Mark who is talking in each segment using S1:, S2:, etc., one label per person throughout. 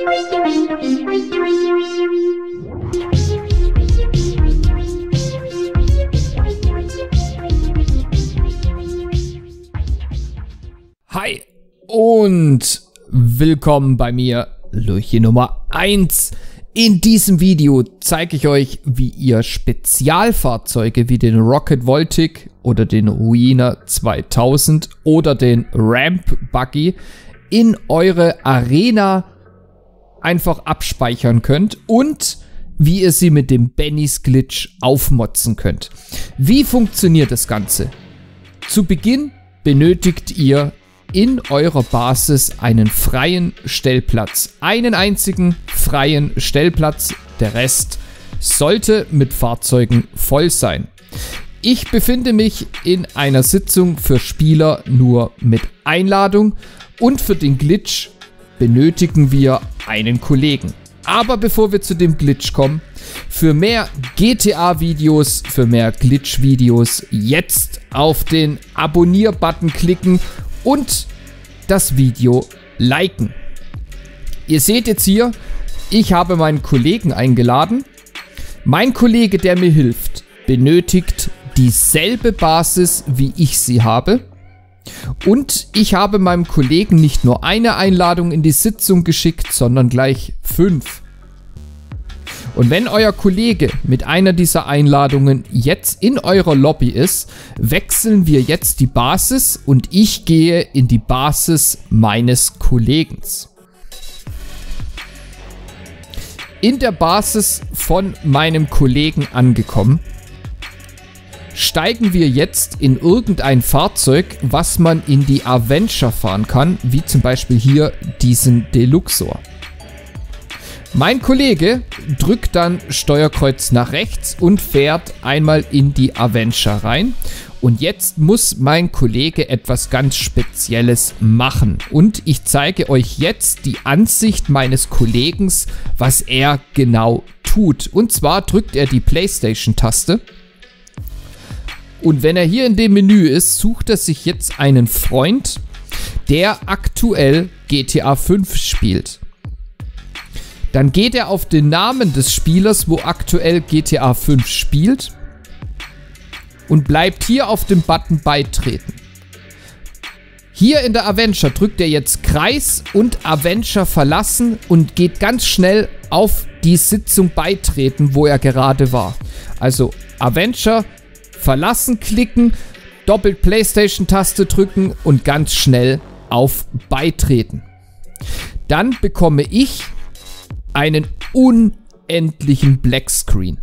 S1: Hi und willkommen bei mir, Lurchi Nummer 1. In diesem Video zeige ich euch, wie ihr Spezialfahrzeuge wie den Rocket Voltic oder den Ruiner 2000 oder den Ramp Buggy in eure Arena einfach abspeichern könnt und wie ihr sie mit dem Bennys Glitch aufmotzen könnt. Wie funktioniert das Ganze? Zu Beginn benötigt ihr in eurer Basis einen freien Stellplatz. Einen einzigen freien Stellplatz. Der Rest sollte mit Fahrzeugen voll sein. Ich befinde mich in einer Sitzung für Spieler nur mit Einladung und für den Glitch benötigen wir einen Kollegen. Aber bevor wir zu dem Glitch kommen, für mehr GTA-Videos, für mehr Glitch-Videos jetzt auf den Abonnier-Button klicken und das Video liken. Ihr seht jetzt hier, ich habe meinen Kollegen eingeladen. Mein Kollege, der mir hilft, benötigt dieselbe Basis, wie ich sie habe. Und ich habe meinem Kollegen nicht nur eine Einladung in die Sitzung geschickt, sondern gleich 5. Und wenn euer Kollege mit einer dieser Einladungen jetzt in eurer Lobby ist, wechseln wir jetzt die Basis und ich gehe in die Basis meines Kollegen. In der Basis von meinem Kollegen angekommen, steigen wir jetzt in irgendein Fahrzeug, was man in die Avenger fahren kann, wie zum Beispiel hier diesen Deluxor. Mein Kollege drückt dann Steuerkreuz nach rechts und fährt einmal in die Avenger rein. Und jetzt muss mein Kollege etwas ganz Spezielles machen. Und ich zeige euch jetzt die Ansicht meines Kollegen, was er genau tut. Und zwar drückt er die PlayStation-Taste. Und wenn er hier in dem Menü ist, sucht er sich jetzt einen Freund, der aktuell GTA 5 spielt. Dann geht er auf den Namen des Spielers, wo aktuell GTA 5 spielt und bleibt hier auf dem Button Beitreten. Hier in der Avenger drückt er jetzt Kreis und Avenger verlassen und geht ganz schnell auf die Sitzung Beitreten, wo er gerade war. Also Avenger verlassen klicken, doppelt PlayStation-Taste drücken und ganz schnell auf Beitreten. Dann bekomme ich einen unendlichen Blackscreen.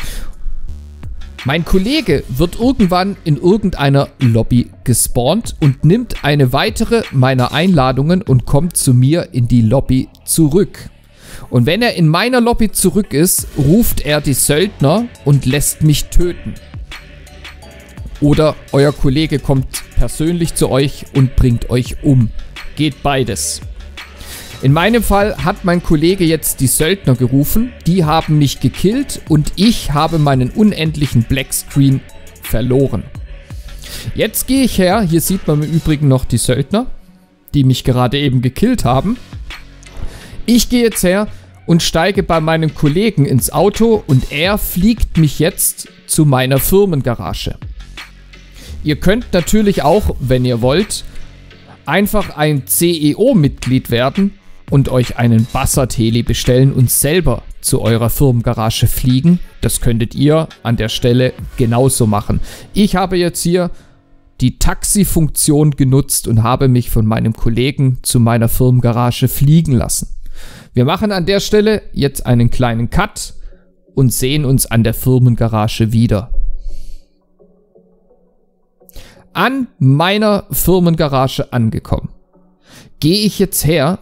S1: Mein Kollege wird irgendwann in irgendeiner Lobby gespawnt und nimmt eine weitere meiner Einladungen und kommt zu mir in die Lobby zurück. Und wenn er in meiner Lobby zurück ist, ruft er die Söldner und lässt mich töten. Oder euer Kollege kommt persönlich zu euch und bringt euch um. Geht beides. In meinem Fall hat mein Kollege jetzt die Söldner gerufen, die haben mich gekillt und ich habe meinen unendlichen Blackscreen verloren. Jetzt gehe ich her, hier sieht man im Übrigen noch die Söldner, die mich gerade eben gekillt haben. Ich gehe jetzt her und steige bei meinem Kollegen ins Auto und er fliegt mich jetzt zu meiner Firmengarage. Ihr könnt natürlich auch, wenn ihr wollt, einfach ein CEO-Mitglied werden und euch einen Bassert-Heli bestellen und selber zu eurer Firmengarage fliegen. Das könntet ihr an der Stelle genauso machen. Ich habe jetzt hier die Taxi-Funktion genutzt und habe mich von meinem Kollegen zu meiner Firmengarage fliegen lassen. Wir machen an der Stelle jetzt einen kleinen Cut und sehen uns an der Firmengarage wieder. An meiner Firmengarage angekommen, gehe ich jetzt her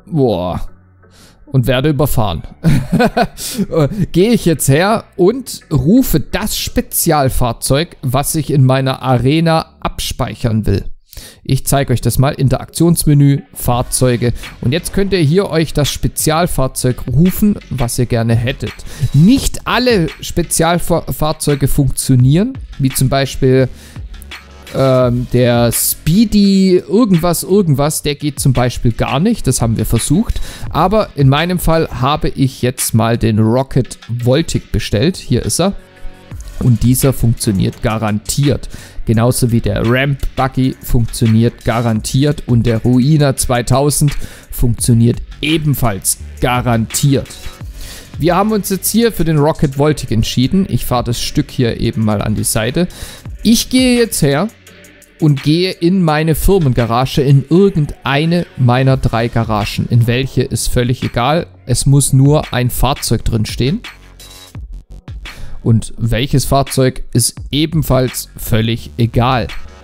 S1: und werde überfahren. Gehe ich jetzt her und rufe das Spezialfahrzeug, was ich in meiner Arena abspeichern will. Ich zeige euch das mal. Interaktionsmenü, Fahrzeuge. Und jetzt könnt ihr hier euch das Spezialfahrzeug rufen, was ihr gerne hättet. Nicht alle Spezialfahrzeuge funktionieren, wie zum Beispiel Der Speedy irgendwas, der geht zum Beispiel gar nicht. Das haben wir versucht. Aber in meinem Fall habe ich jetzt mal den Rocket Voltic bestellt. Hier ist er. Und dieser funktioniert garantiert. Genauso wie der Ramp Buggy funktioniert garantiert. Und der Ruina 2000 funktioniert ebenfalls garantiert. Wir haben uns jetzt hier für den Rocket Voltic entschieden. Ich fahre das Stück hier eben mal an die Seite. Ich gehe jetzt her und gehe in meine Firmengarage, in irgendeine meiner 3 Garagen. In welche ist völlig egal. Es muss nur ein Fahrzeug drin stehen. Und welches Fahrzeug ist ebenfalls völlig egal.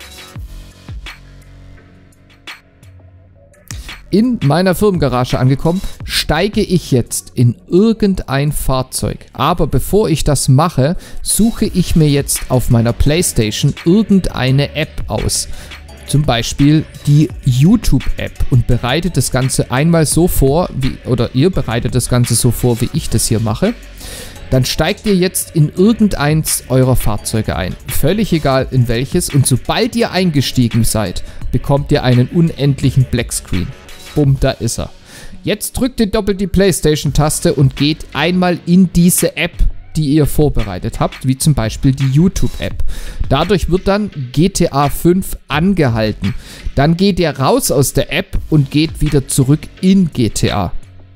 S1: In meiner Firmengarage angekommen, steige ich jetzt in irgendein Fahrzeug. Aber bevor ich das mache, suche ich mir jetzt auf meiner PlayStation irgendeine App aus. Zum Beispiel die YouTube-App und bereite das Ganze einmal so vor, ihr bereitet das Ganze so vor, wie ich das hier mache. Dann steigt ihr jetzt in irgendeins eurer Fahrzeuge ein. Völlig egal in welches. Und sobald ihr eingestiegen seid, bekommt ihr einen unendlichen Blackscreen. Bumm, da ist er. Jetzt drückt ihr doppelt die PlayStation-Taste und geht einmal in diese App, die ihr vorbereitet habt, wie zum Beispiel die YouTube-App. Dadurch wird dann GTA 5 angehalten. Dann geht ihr raus aus der App und geht wieder zurück in GTA.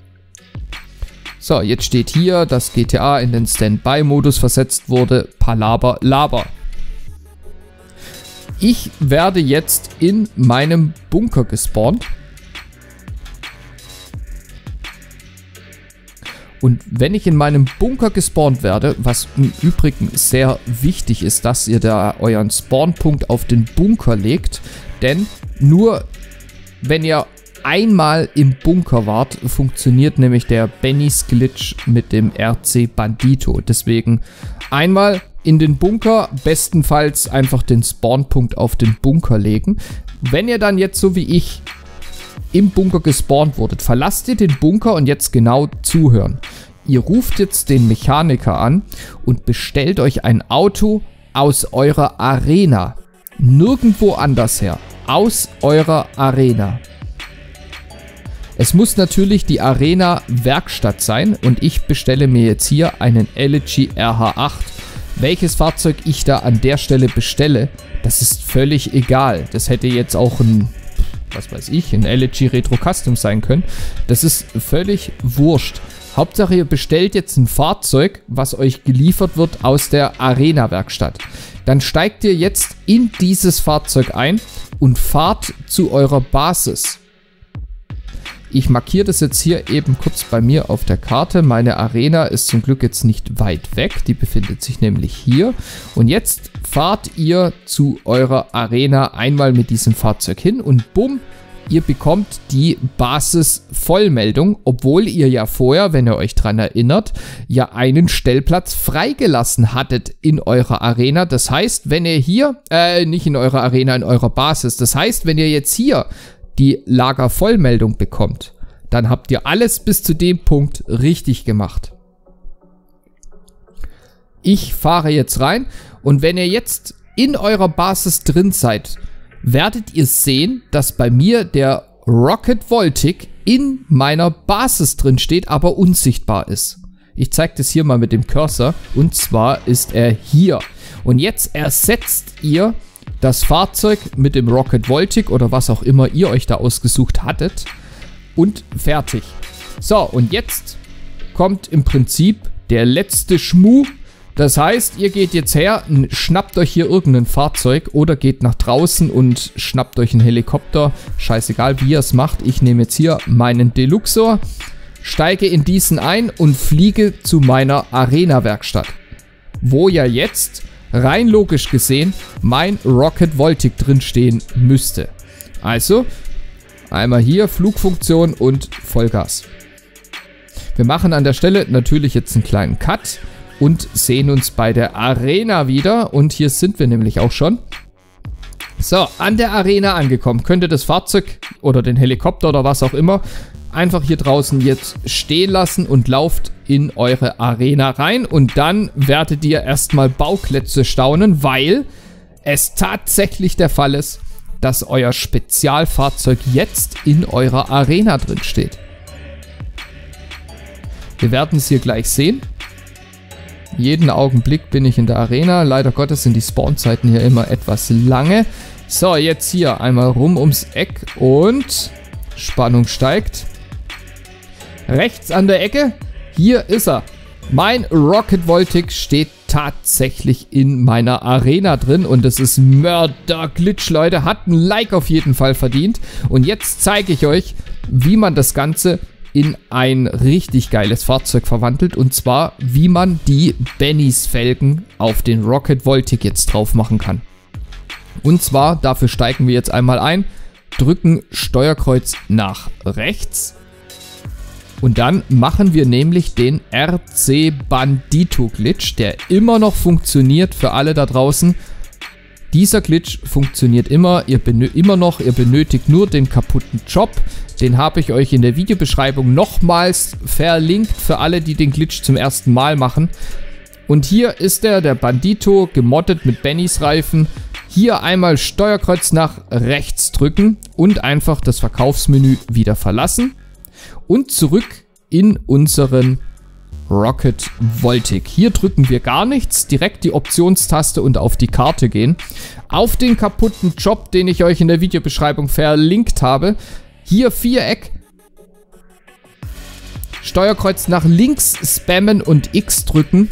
S1: So, jetzt steht hier, dass GTA in den Standby-Modus versetzt wurde. Palaber, Laber. Ich werde jetzt in meinem Bunker gespawnt. Und wenn ich in meinem Bunker gespawnt werde, was im Übrigen sehr wichtig ist, dass ihr da euren Spawnpunkt auf den Bunker legt, denn nur wenn ihr einmal im Bunker wart, funktioniert nämlich der Bennys Glitch mit dem RC Bandito. Deswegen einmal in den Bunker, bestenfalls einfach den Spawnpunkt auf den Bunker legen. Wenn ihr dann jetzt so wie ich im Bunker gespawnt wurdet, verlasst ihr den Bunker und jetzt genau zuhören. Ihr ruft jetzt den Mechaniker an und bestellt euch ein Auto aus eurer Arena. Nirgendwo anders her. Aus eurer Arena. Es muss natürlich die Arena-Werkstatt sein und ich bestelle mir jetzt hier einen Elegy RH8. Welches Fahrzeug ich da an der Stelle bestelle, das ist völlig egal. Das hätte jetzt auch ein, was weiß ich, ein Elegy Retro Custom sein können. Das ist völlig wurscht. Hauptsache ihr bestellt jetzt ein Fahrzeug, was euch geliefert wird aus der Arena-Werkstatt. Dann steigt ihr jetzt in dieses Fahrzeug ein und fahrt zu eurer Basis. Ich markiere das jetzt hier eben kurz bei mir auf der Karte. Meine Arena ist zum Glück jetzt nicht weit weg. Die befindet sich nämlich hier. Und jetzt fahrt ihr zu eurer Arena einmal mit diesem Fahrzeug hin und bumm, ihr bekommt die Basis-Vollmeldung, obwohl ihr ja vorher, wenn ihr euch dran erinnert, ja einen Stellplatz freigelassen hattet in eurer Arena. Das heißt, wenn ihr hier, nicht in eurer Arena, in eurer Basis. Das heißt, wenn ihr jetzt hier die Lagervollmeldung bekommt, dann habt ihr alles bis zu dem Punkt richtig gemacht. Ich fahre jetzt rein und wenn ihr jetzt in eurer Basis drin seid, werdet ihr sehen, dass bei mir der Rocket Voltic in meiner Basis drin steht, aber unsichtbar ist. Ich zeige das hier mal mit dem Cursor und zwar ist er hier. Und jetzt ersetzt ihr das Fahrzeug mit dem Rocket Voltic oder was auch immer ihr euch da ausgesucht hattet und fertig. So, und jetzt kommt im Prinzip der letzte Schmuh. Das heißt, ihr geht jetzt her, schnappt euch hier irgendein Fahrzeug oder geht nach draußen und schnappt euch einen Helikopter. Scheißegal, wie ihr es macht. Ich nehme jetzt hier meinen Deluxor, steige in diesen ein und fliege zu meiner Arena-Werkstatt, wo ja jetzt rein logisch gesehen mein Rocket Voltic drinstehen müsste. Also einmal hier Flugfunktion und Vollgas. Wir machen an der Stelle natürlich jetzt einen kleinen Cut und sehen uns bei der Arena wieder. Und hier sind wir nämlich auch schon. So, an der Arena angekommen. Könnt ihr das Fahrzeug oder den Helikopter oder was auch immer einfach hier draußen jetzt stehen lassen und lauft in eure Arena rein. Und dann werdet ihr erstmal Bauklötze staunen, weil es tatsächlich der Fall ist, dass euer Spezialfahrzeug jetzt in eurer Arena drin steht. Wir werden es hier gleich sehen. Jeden Augenblick bin ich in der Arena. Leider Gottes sind die Spawnzeiten hier immer etwas lange. So, jetzt hier einmal rum ums Eck und Spannung steigt. Rechts an der Ecke, hier ist er. Mein Rocket Voltic steht tatsächlich in meiner Arena drin und es ist Mörder-Glitch, Leute. Hat ein Like auf jeden Fall verdient. Und jetzt zeige ich euch, wie man das Ganze in ein richtig geiles Fahrzeug verwandelt. Und zwar, wie man die Bennys Felgen auf den Rocket Voltic jetzt drauf machen kann. Und zwar, dafür steigen wir jetzt einmal ein, drücken Steuerkreuz nach rechts. Und dann machen wir nämlich den RC Bandito Glitch, der immer noch funktioniert für alle da draußen. Dieser Glitch funktioniert immer, ihr benötigt nur den kaputten Job. Den habe ich euch in der Videobeschreibung nochmals verlinkt für alle, die den Glitch zum ersten Mal machen. Und hier ist der Bandito, gemoddet mit Bennys Reifen. Hier einmal Steuerkreuz nach rechts drücken und einfach das Verkaufsmenü wieder verlassen. Und zurück in unseren Rocket Voltic. Hier drücken wir gar nichts, direkt die Optionstaste und auf die Karte gehen. Auf den kaputten Job, den ich euch in der Videobeschreibung verlinkt habe. Hier Viereck. Steuerkreuz nach links spammen und X drücken.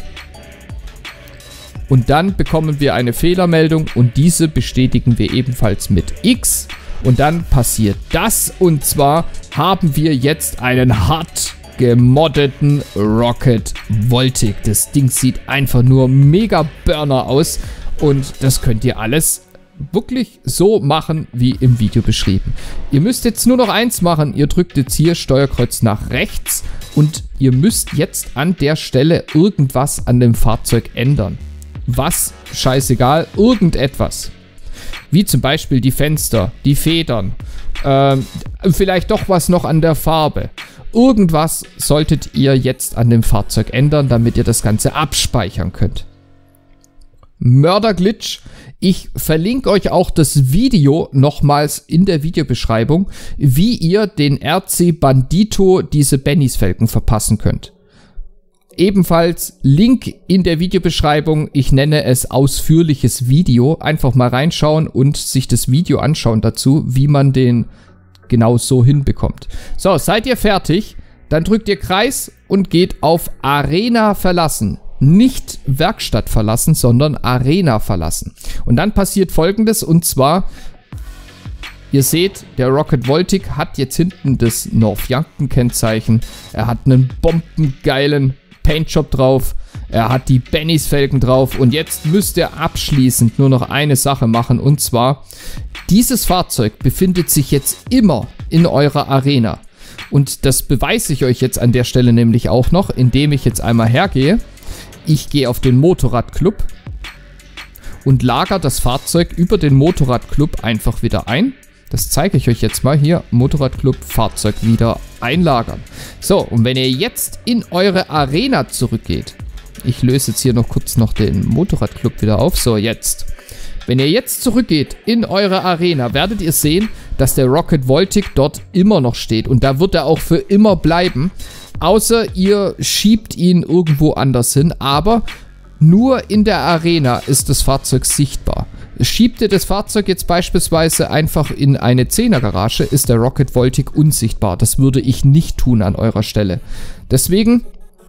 S1: Und dann bekommen wir eine Fehlermeldung und diese bestätigen wir ebenfalls mit X. Und dann passiert das, und zwar haben wir jetzt einen hart gemoddeten Rocket Voltic. Das Ding sieht einfach nur mega Burner aus und das könnt ihr alles wirklich so machen, wie im Video beschrieben. Ihr müsst jetzt nur noch eins machen, ihr drückt jetzt hier Steuerkreuz nach rechts und ihr müsst jetzt an der Stelle irgendwas an dem Fahrzeug ändern. Was? Scheißegal, irgendetwas. Wie zum Beispiel die Fenster, die Federn, vielleicht doch was noch an der Farbe. Irgendwas solltet ihr jetzt an dem Fahrzeug ändern, damit ihr das Ganze abspeichern könnt. Mörder-Glitch. Ich verlinke euch auch das Video nochmals in der Videobeschreibung, wie ihr den RC Bandito diese Bennys Felgen verpassen könnt. Ebenfalls Link in der Videobeschreibung, ich nenne es ausführliches Video. Einfach mal reinschauen und sich das Video anschauen dazu, wie man den genau so hinbekommt. So, seid ihr fertig? Dann drückt ihr Kreis und geht auf Arena verlassen. Nicht Werkstatt verlassen, sondern Arena verlassen. Und dann passiert Folgendes, und zwar, ihr seht, der Rocket Voltic hat jetzt hinten das North Yankton Kennzeichen. Er hat einen bombengeilen Paintjob drauf, er hat die Bennys Felgen drauf und jetzt müsst ihr abschließend nur noch eine Sache machen, und zwar, dieses Fahrzeug befindet sich jetzt immer in eurer Arena und das beweise ich euch jetzt an der Stelle nämlich auch noch, indem ich jetzt einmal hergehe. Ich gehe auf den Motorradclub und lagere das Fahrzeug über den Motorradclub einfach wieder ein. Das zeige ich euch jetzt mal hier. Motorradclub, Fahrzeug wieder einlagern. So, und wenn ihr jetzt in eure Arena zurückgeht. Ich löse jetzt hier noch kurz den Motorradclub wieder auf. So, jetzt. Wenn ihr jetzt zurückgeht in eure Arena, werdet ihr sehen, dass der Rocket Voltic dort immer noch steht. Und da wird er auch für immer bleiben. Außer ihr schiebt ihn irgendwo anders hin. Aber nur in der Arena ist das Fahrzeug sichtbar. Schiebt ihr das Fahrzeug jetzt beispielsweise einfach in eine 10er Garage, ist der Rocket Voltic unsichtbar. Das würde ich nicht tun an eurer Stelle. Deswegen,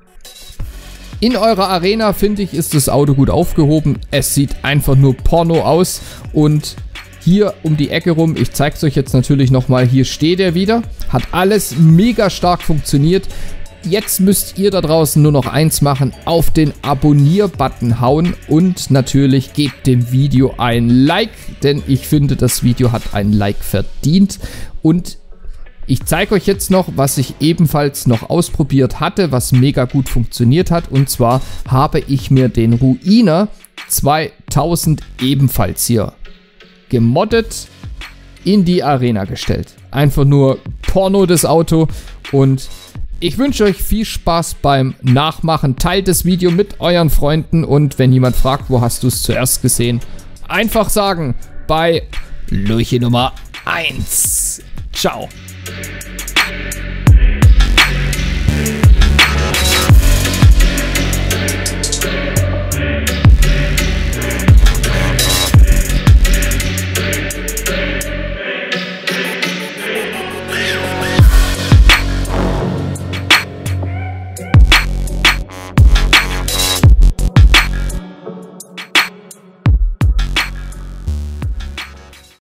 S1: in eurer Arena, finde ich, ist das Auto gut aufgehoben. Es sieht einfach nur Porno aus. Und hier um die Ecke rum, ich zeige es euch jetzt natürlich nochmal, hier steht er wieder. Hat alles mega stark funktioniert. Jetzt müsst ihr da draußen nur noch eins machen, auf den Abonnier-Button hauen und natürlich gebt dem Video ein Like, denn ich finde, das Video hat ein Like verdient. Und ich zeige euch jetzt noch, was ich ebenfalls noch ausprobiert hatte, was mega gut funktioniert hat, und zwar habe ich mir den Ruiner 2000 ebenfalls hier gemoddet in die Arena gestellt. Einfach nur Porno, das Auto, und ich wünsche euch viel Spaß beim Nachmachen. Teilt das Video mit euren Freunden und wenn jemand fragt, wo hast du es zuerst gesehen, einfach sagen, bei Lurche Nummer 1. Ciao.